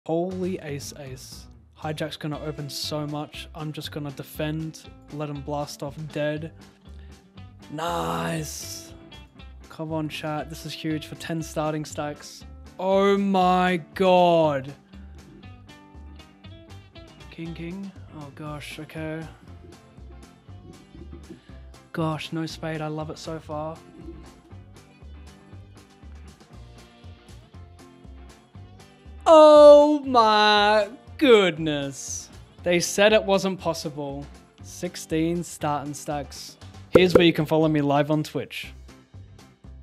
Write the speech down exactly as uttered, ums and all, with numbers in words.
Holy ace ace. Hijack's gonna open so much. I'm just gonna defend, let him blast off dead. Nice. Come on, chat. This is huge for ten starting stacks. Oh my god. King, king. Oh gosh, okay. Gosh, no spade. I love it so far. Oh my goodness. They said it wasn't possible. sixteen starting stacks. Here's where you can follow me live on Twitch.